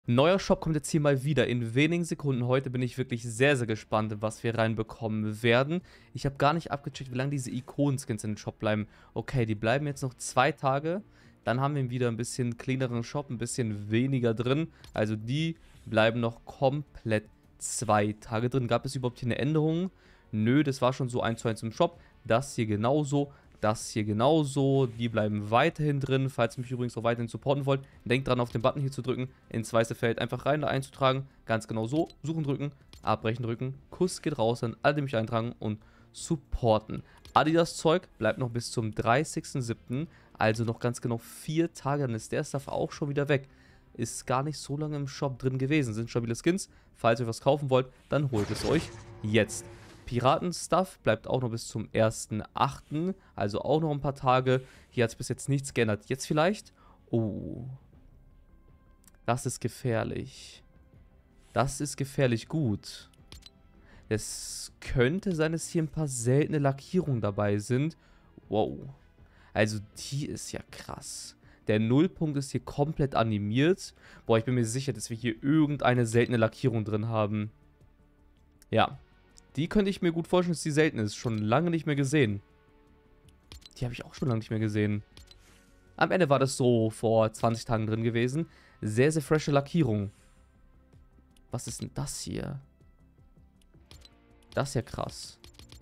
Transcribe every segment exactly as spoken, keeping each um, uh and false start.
Neuer Shop kommt jetzt hier mal wieder in wenigen Sekunden. Heute bin ich wirklich sehr, sehr gespannt, was wir reinbekommen werden. Ich habe gar nicht abgecheckt, wie lange diese Ikonen-Skins in den Shop bleiben. Okay, die bleiben jetzt noch zwei Tage. Dann haben wir wieder ein bisschen cleaneren Shop, ein bisschen weniger drin. Also die bleiben noch komplett zwei Tage drin. Gab es überhaupt hier eine Änderung? Nö, das war schon so eins zu eins im Shop. Das hier genauso. Das hier genauso, die bleiben weiterhin drin. Falls ihr mich übrigens auch weiterhin supporten wollt, denkt dran, auf den Button hier zu drücken, ins weiße Feld einfach rein, da einzutragen. Ganz genau so, suchen drücken, abbrechen drücken. Kuss geht raus an alle, die mich eintragen und supporten. Adidas Zeug bleibt noch bis zum dreißigsten siebten Also noch ganz genau vier Tage, dann ist der Stuff auch schon wieder weg. Ist gar nicht so lange im Shop drin gewesen. Sind stabile Skins. Falls ihr was kaufen wollt, dann holt es euch jetzt. Piraten-Stuff bleibt auch noch bis zum ersten achten Also auch noch ein paar Tage. Hier hat es bis jetzt nichts geändert. Jetzt vielleicht? Oh. Das ist gefährlich. Das ist gefährlich gut. Es könnte sein, dass hier ein paar seltene Lackierungen dabei sind. Wow. Also die ist ja krass. Der Nullpunkt ist hier komplett animiert. Boah, ich bin mir sicher, dass wir hier irgendeine seltene Lackierung drin haben. Ja. Die könnte ich mir gut vorstellen, dass die selten ist. Schon lange nicht mehr gesehen. Die habe ich auch schon lange nicht mehr gesehen. Am Ende war das so vor zwanzig Tagen drin gewesen. Sehr, sehr frische Lackierung. Was ist denn das hier? Das ist ja krass.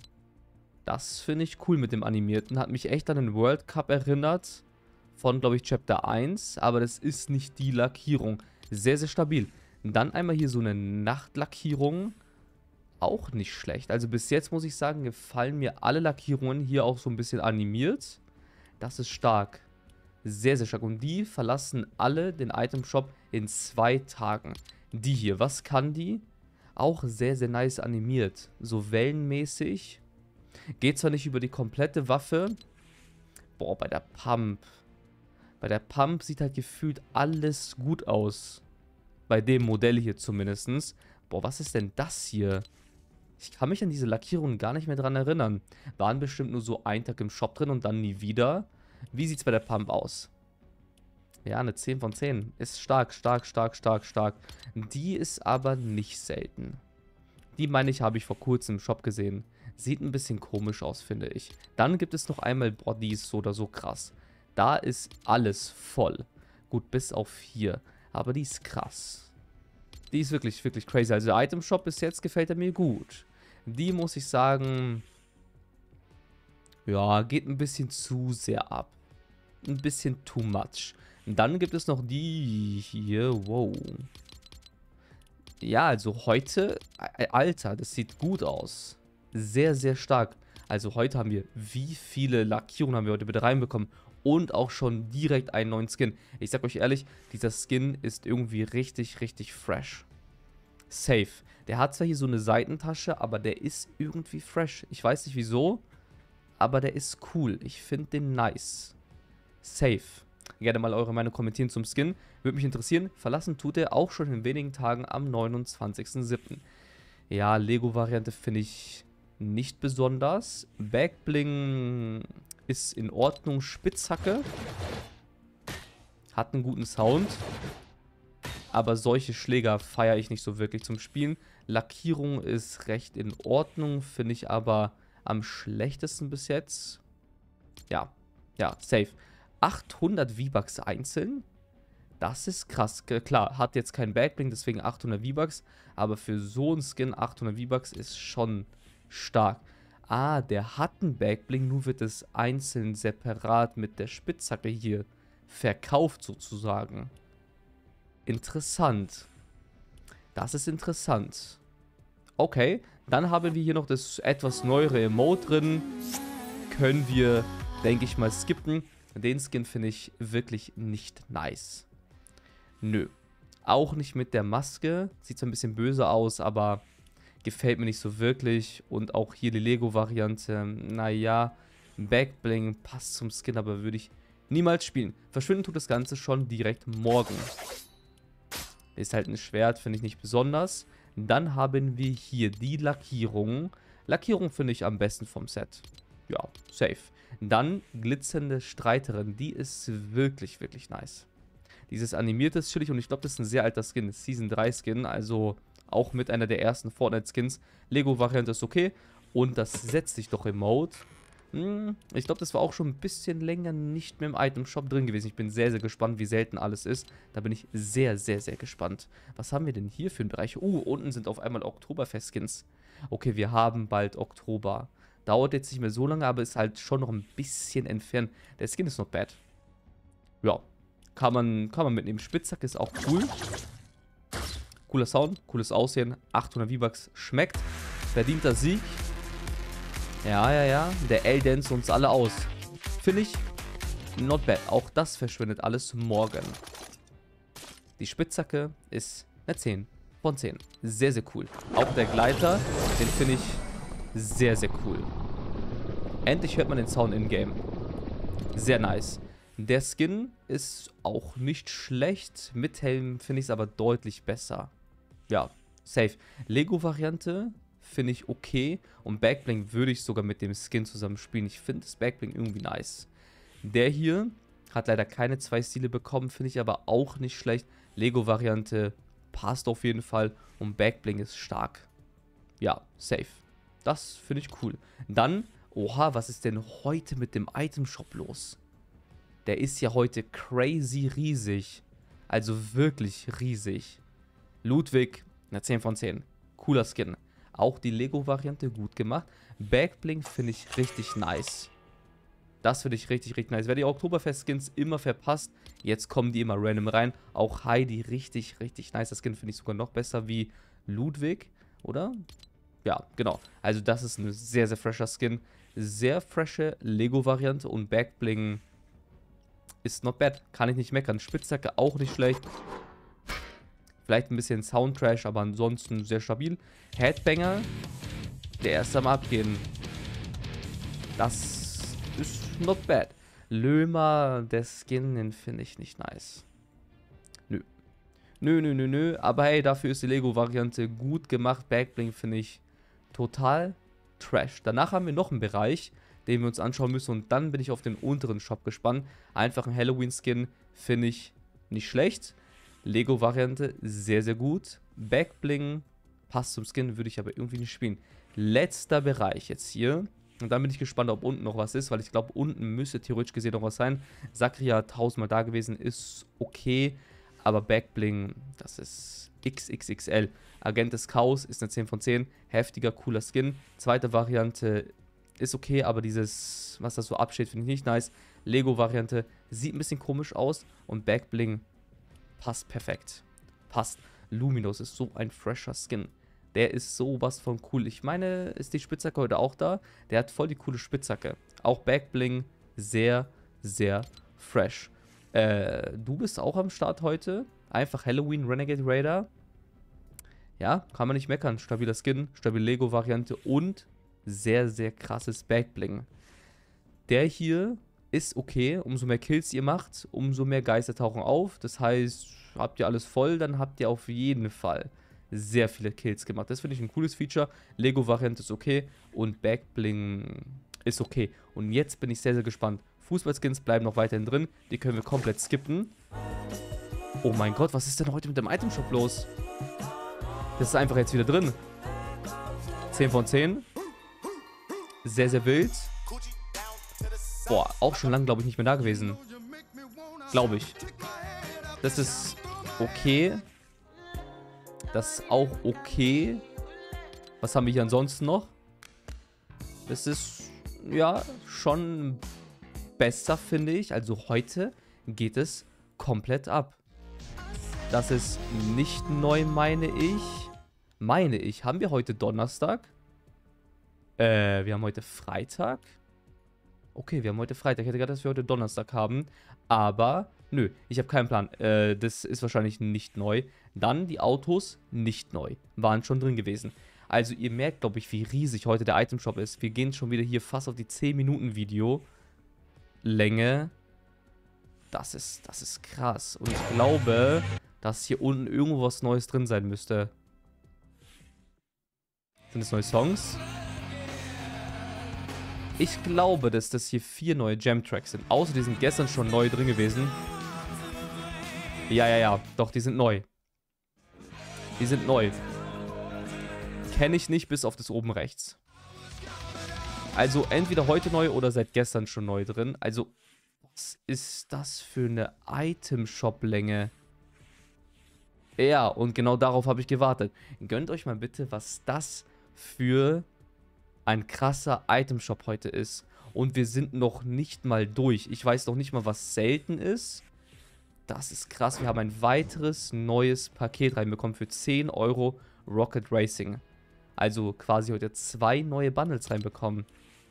Das finde ich cool mit dem Animierten. Hat mich echt an den World Cup erinnert. Von, glaube ich, Chapter eins. Aber das ist nicht die Lackierung. Sehr, sehr stabil. Dann einmal hier so eine Nachtlackierung. Auch nicht schlecht. Also bis jetzt muss ich sagen, gefallen mir alle Lackierungen hier auch so ein bisschen animiert. Das ist stark. Sehr, sehr stark. Und die verlassen alle den Item Shop in zwei Tagen. Die hier, was kann die? Auch sehr, sehr nice animiert. So wellenmäßig. Geht zwar nicht über die komplette Waffe. Boah, bei der Pump. Bei der Pump sieht halt gefühlt alles gut aus. Bei dem Modell hier zumindest. Boah, was ist denn das hier? Ich kann mich an diese Lackierungen gar nicht mehr dran erinnern. Waren bestimmt nur so ein Tag im Shop drin und dann nie wieder. Wie sieht es bei der Pump aus? Ja, eine zehn von zehn. Ist stark, stark, stark, stark, stark. Die ist aber nicht selten. Die, meine ich, habe ich vor kurzem im Shop gesehen. Sieht ein bisschen komisch aus, finde ich. Dann gibt es noch einmal, boah, die ist so oder so krass. Da ist alles voll. Gut, bis auf hier. Aber die ist krass. Die ist wirklich, wirklich crazy. Also der Item Shop bis jetzt gefällt er mir gut. Die muss ich sagen, ja, geht ein bisschen zu sehr ab. Ein bisschen too much. Und dann gibt es noch die hier, wow. Ja, also heute, Alter, das sieht gut aus. Sehr, sehr stark. Also heute haben wir, wie viele Lackierungen haben wir heute bitte reinbekommen? Und auch schon direkt einen neuen Skin. Ich sag euch ehrlich, dieser Skin ist irgendwie richtig, richtig fresh. Safe. Der hat zwar hier so eine Seitentasche, aber der ist irgendwie fresh. Ich weiß nicht wieso, aber der ist cool. Ich finde den nice. Safe. Gerne mal eure Meinung kommentieren zum Skin. Würde mich interessieren. Verlassen tut er auch schon in wenigen Tagen am neunundzwanzigsten siebten Ja, Lego-Variante finde ich nicht besonders. Backbling ist in Ordnung. Spitzhacke. Hat einen guten Sound. Aber solche Schläger feiere ich nicht so wirklich zum Spielen. Lackierung ist recht in Ordnung, finde ich aber am schlechtesten bis jetzt. Ja, ja, safe. achthundert V-Bucks einzeln? Das ist krass. Klar, hat jetzt kein Backbling, deswegen achthundert V-Bucks. Aber für so einen Skin achthundert V-Bucks ist schon stark. Ah, der hat einen Backbling, nur wird es einzeln separat mit der Spitzhacke hier verkauft sozusagen. Interessant. Das ist interessant. Okay, dann haben wir hier noch das etwas neuere Emote drin. Können wir, denke ich mal, skippen. Den Skin finde ich wirklich nicht nice. Nö. Auch nicht mit der Maske. Sieht zwar ein bisschen böse aus, aber gefällt mir nicht so wirklich. Und auch hier die Lego-Variante. Naja, Backbling passt zum Skin, aber würde ich niemals spielen. Verschwinden tut das Ganze schon direkt morgen. Ist halt ein Schwert, finde ich nicht besonders. Dann haben wir hier die Lackierung. Lackierung finde ich am besten vom Set. Ja, safe. Dann glitzernde Streiterin. Die ist wirklich, wirklich nice. Dieses animierte ist chillig und ich glaube, das ist ein sehr alter Skin. Season drei Skin, also auch mit einer der ersten Fortnite-Skins. Lego-Variante ist okay. Und das setzt sich doch im Mode. Hm, ich glaube, das war auch schon ein bisschen länger nicht mehr im Item-Shop drin gewesen. Ich bin sehr, sehr gespannt, wie selten alles ist. Da bin ich sehr, sehr, sehr gespannt. Was haben wir denn hier für einen Bereich? Uh, unten sind auf einmal Oktoberfest-Skins. Okay, wir haben bald Oktober. Dauert jetzt nicht mehr so lange, aber ist halt schon noch ein bisschen entfernt. Der Skin ist not bad. Ja, kann man, kann man mitnehmen. Spitzhack ist auch cool. Cooler Sound, cooles Aussehen. achthundert V-Bucks schmeckt. Verdienter Sieg. Ja, ja, ja. Der L dance uns alle aus. Finde ich not bad. Auch das verschwindet alles morgen. Die Spitzhacke ist eine zehn von zehn. Sehr, sehr cool. Auch der Gleiter, den finde ich sehr, sehr cool. Endlich hört man den Sound in-game. Sehr nice. Der Skin ist auch nicht schlecht. Mit Helm finde ich es aber deutlich besser. Ja, safe. Lego-Variante finde ich okay. Und Backbling würde ich sogar mit dem Skin zusammen spielen. Ich finde das Backbling irgendwie nice. Der hier hat leider keine zwei Stile bekommen. Finde ich aber auch nicht schlecht. Lego-Variante passt auf jeden Fall. Und Backbling ist stark. Ja, safe. Das finde ich cool. Dann, oha, was ist denn heute mit dem Item-Shop los? Der ist ja heute crazy riesig. Also wirklich riesig. Ludwig, eine zehn von zehn. Cooler Skin. Auch die Lego-Variante gut gemacht. Backbling finde ich richtig nice. Das finde ich richtig, richtig nice. Wer die Oktoberfest-Skins immer verpasst, jetzt kommen die immer random rein. Auch Heidi, richtig, richtig nice. Das Skin finde ich sogar noch besser wie Ludwig, oder? Ja, genau. Also das ist ein sehr, sehr fresher Skin. Sehr frische Lego-Variante und Backbling ist not bad. Kann ich nicht meckern. Spitzhacke auch nicht schlecht. Vielleicht ein bisschen Soundtrash, aber ansonsten sehr stabil. Headbanger, der erst am Abgehen. Das ist not bad. Lömer, der Skin, den finde ich nicht nice. Nö. Nö, nö, nö, nö. Aber hey, dafür ist die Lego-Variante gut gemacht. Backbling finde ich total trash. Danach haben wir noch einen Bereich, den wir uns anschauen müssen. Und dann bin ich auf den unteren Shop gespannt. Einfach ein Halloween-Skin finde ich nicht schlecht. Lego-Variante sehr, sehr gut. Backbling passt zum Skin, würde ich aber irgendwie nicht spielen. Letzter Bereich jetzt hier. Und dann bin ich gespannt, ob unten noch was ist, weil ich glaube, unten müsste theoretisch gesehen noch was sein. Sakria tausendmal da gewesen, ist okay. Aber Backbling, das ist X X X L. Agent des Chaos ist eine zehn von zehn. Heftiger, cooler Skin. Zweite Variante ist okay, aber dieses, was das so absteht, finde ich nicht nice. Lego-Variante sieht ein bisschen komisch aus. Und Backbling passt perfekt. Passt. Luminous ist so ein fresher Skin. Der ist sowas von cool. Ich meine, ist die Spitzhacke heute auch da? Der hat voll die coole Spitzhacke. Auch Backbling sehr, sehr fresh. Äh, du bist auch am Start heute. Einfach Halloween Renegade Raider. Ja, kann man nicht meckern. Stabiler Skin, stabile Lego-Variante und sehr, sehr krasses Backbling. Der hier ist okay. Umso mehr Kills ihr macht, umso mehr Geister tauchen auf. Das heißt, habt ihr alles voll, dann habt ihr auf jeden Fall sehr viele Kills gemacht. Das finde ich ein cooles Feature. Lego-Variante ist okay und Backbling ist okay. Und jetzt bin ich sehr, sehr gespannt. Fußballskins bleiben noch weiterhin drin. Die können wir komplett skippen. Oh mein Gott, was ist denn heute mit dem Itemshop los? Das ist einfach jetzt wieder drin. zehn von zehn. Sehr, sehr wild. Boah, auch schon lange, glaube ich, nicht mehr da gewesen. Glaube ich. Das ist okay. Das ist auch okay. Was haben wir hier ansonsten noch? Das ist, ja, schon besser, finde ich. Also heute geht es komplett ab. Das ist nicht neu, meine ich. Meine ich. Haben wir heute Donnerstag? Äh, wir haben heute Freitag. Okay, wir haben heute Freitag. Ich hätte gedacht, dass wir heute Donnerstag haben. Aber, nö, ich habe keinen Plan. Äh, das ist wahrscheinlich nicht neu. Dann die Autos, nicht neu. Waren schon drin gewesen. Also ihr merkt, glaube ich, wie riesig heute der Itemshop ist. Wir gehen schon wieder hier fast auf die zehn Minuten Video Länge. Das ist, das ist krass. Und ich glaube, dass hier unten irgendwo was Neues drin sein müsste. Sind das neue Songs? Ich glaube, dass das hier vier neue Jam-Tracks sind. Außer die sind gestern schon neu drin gewesen. Ja, ja, ja. Doch, die sind neu. Die sind neu. Kenne ich nicht, bis auf das oben rechts. Also entweder heute neu oder seit gestern schon neu drin. Also, was ist das für eine Item-Shop-Länge? Ja, und genau darauf habe ich gewartet. Gönnt euch mal bitte, was das für ein krasser Item-Shop heute ist. Und wir sind noch nicht mal durch. Ich weiß noch nicht mal, was selten ist. Das ist krass. Wir haben ein weiteres neues Paket reinbekommen für zehn Euro Rocket Racing. Also quasi heute zwei neue Bundles reinbekommen.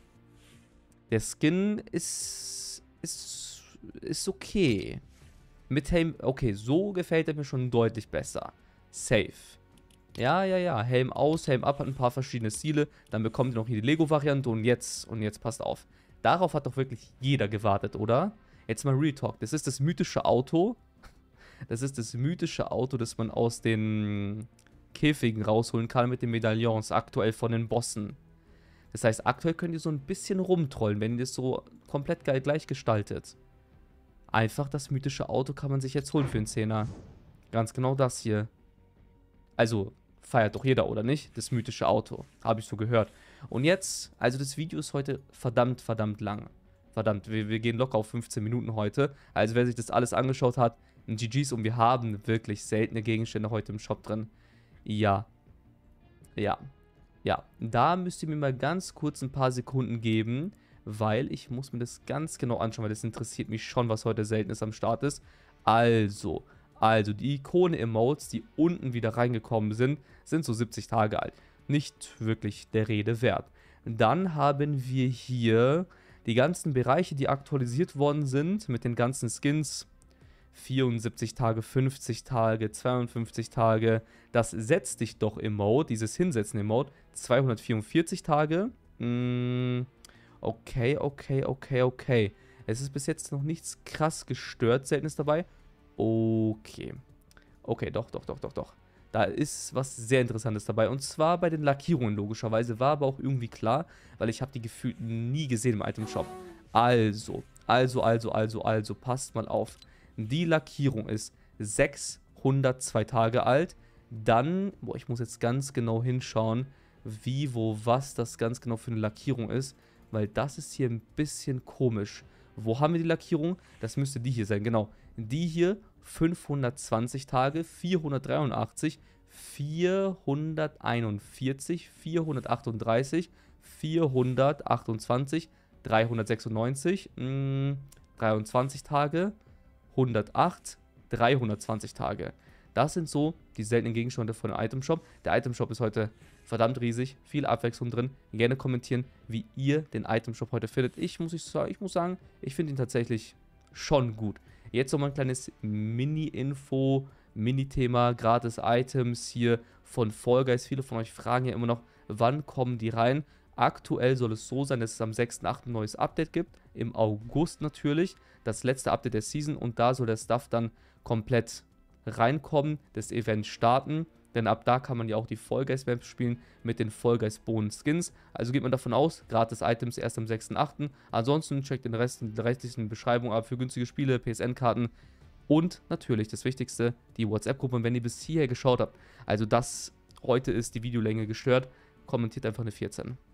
Der Skin ist, ist, ist okay. Mit Helm, okay, so gefällt er mir schon deutlich besser. Safe. Ja, ja, ja, Helm aus, Helm ab, hat ein paar verschiedene Stile. Dann bekommt ihr noch hier die Lego-Variante und jetzt, und jetzt passt auf. Darauf hat doch wirklich jeder gewartet, oder? Jetzt mal Real Talk. Das ist das mythische Auto. Das ist das mythische Auto, das man aus den Käfigen rausholen kann mit den Medaillons, aktuell von den Bossen. Das heißt, aktuell könnt ihr so ein bisschen rumtrollen, wenn ihr das so komplett geil gleich gestaltet. Einfach das mythische Auto kann man sich jetzt holen für einen Zehner. Ganz genau das hier. Also, feiert doch jeder, oder nicht? Das mythische Auto. Habe ich so gehört. Und jetzt, also das Video ist heute verdammt, verdammt lang. Verdammt, wir, wir gehen locker auf fünfzehn Minuten heute. Also wer sich das alles angeschaut hat, G Gs, und wir haben wirklich seltene Gegenstände heute im Shop drin. Ja. Ja. Ja, da müsst ihr mir mal ganz kurz ein paar Sekunden geben, weil ich muss mir das ganz genau anschauen, weil das interessiert mich schon, was heute Seltenes am Start ist. Also, also die Ikone-Emotes, die unten wieder reingekommen sind, sind so siebzig Tage alt. Nicht wirklich der Rede wert. Dann haben wir hier die ganzen Bereiche, die aktualisiert worden sind, mit den ganzen Skins. vierundsiebzig Tage, fünfzig Tage, zweiundfünfzig Tage. Das Setz dich doch Emote, dieses Hinsetzen Emote, zweihundertvierundvierzig Tage. Mm, okay, okay, okay, okay. Es ist bis jetzt noch nichts krass gestört Seltenes dabei. Okay. Okay, doch, doch, doch, doch, doch. Da ist was sehr Interessantes dabei. Und zwar bei den Lackierungen logischerweise. War aber auch irgendwie klar, weil ich habe die gefühlt nie gesehen im Item-Shop. Also, also, also, also, also, passt mal auf. Die Lackierung ist sechshundertzwei Tage alt. Dann, boah, ich muss jetzt ganz genau hinschauen, wie, wo, was das ganz genau für eine Lackierung ist. Weil das ist hier ein bisschen komisch. Wo haben wir die Lackierung? Das müsste die hier sein, genau. Die hier, fünfhundertzwanzig Tage, vierhundertdreiundachtzig, vierhunderteinundvierzig, vierhundertachtunddreißig, vierhundertachtundzwanzig, dreihundertsechsundneunzig, mh, dreiundzwanzig Tage, hundertacht, dreihundertzwanzig Tage. Das sind so die seltenen Gegenstände von dem Item Shop. Der Item Shop ist heute verdammt riesig, viel Abwechslung drin. Gerne kommentieren, wie ihr den Item Shop heute findet. Ich muss, ich sagen, ich muss sagen, ich finde ihn tatsächlich schon gut. Jetzt noch mal ein kleines Mini-Info, Mini-Thema, gratis Items hier von Fall Guys. Viele von euch fragen ja immer noch, wann kommen die rein? Aktuell soll es so sein, dass es am sechsten achten ein neues Update gibt. Im August natürlich. Das letzte Update der Season. Und da soll der Stuff dann komplett reinkommen, das Event starten. Denn ab da kann man ja auch die Fall Guys Maps spielen mit den Fall Guys Bonus Skins. Also geht man davon aus, gratis Items erst am sechsten achten Ansonsten checkt den Rest in der restlichen Beschreibung ab für günstige Spiele, P S N-Karten. Und natürlich das Wichtigste, die WhatsApp-Gruppe. Und wenn ihr bis hierher geschaut habt, also das heute ist die Videolänge gestört, kommentiert einfach eine vierzehn.